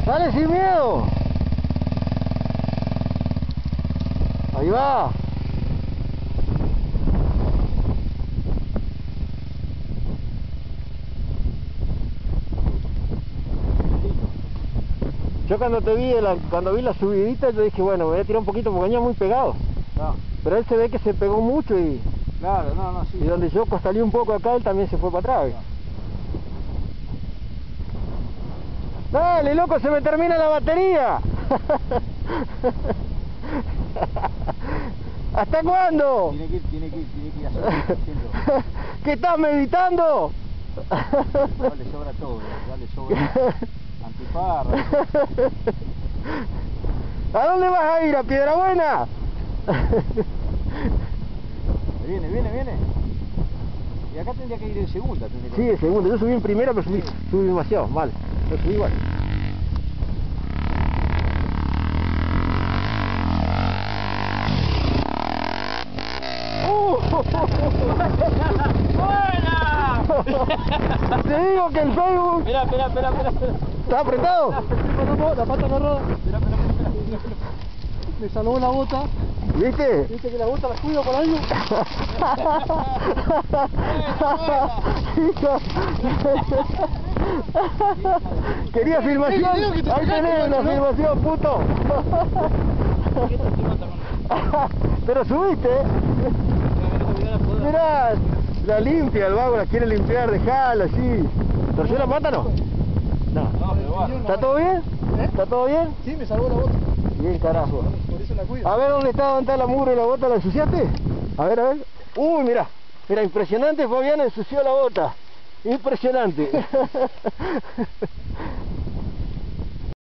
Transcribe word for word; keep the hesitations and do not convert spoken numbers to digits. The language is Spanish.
Dale sin miedo. Ahí va. Yo cuando te vi, la, cuando vi la subidita, yo dije, bueno, me voy a tirar un poquito porque venía muy pegado. No. Pero él se ve que se pegó mucho y... Claro, no, no, sí. Y donde yo costalé un poco acá, él también se fue para atrás. No. Dale, loco, se me termina la batería. ¿Hasta cuándo? Tiene que ir, tiene que ir, tiene que ir haciendo. ¿Qué estás meditando? Ya le sobra todo, ya le sobra antiparra. ¿A dónde vas a ir? ¿A Piedrabuena? Viene, viene, viene. Y acá tendría que ir en segunda. Que sí, en segunda. Yo subí en primera, pero subí, subí demasiado. Mal. Lo subí igual. ¡Buena! Te digo que el Facebook... Espera, espera, espera, espera. ¿Está apretado? La pata no roda. Espera, espera, espera, espera. Me salvó la bota. ¿Viste? ¿Viste que la bota la cuido por algo? Quería filmación. Ahí tenés la filmación, puto. Pero subiste. Mirá, la limpia, el vago la quiere limpiar, dejala así. ¿Torció la pata no? No. No, pero va. ¿Está todo bien? ¿Eh? ¿Está todo bien? Sí, me salvó la bota. Bien, carajo. Por eso la cuido. A ver, ¿dónde está? ¿Dónde está la mugre de la bota? ¿La ensuciaste? A ver, a ver. Uy, mira. Mira, impresionante, Fabián ensució la bota. Impresionante.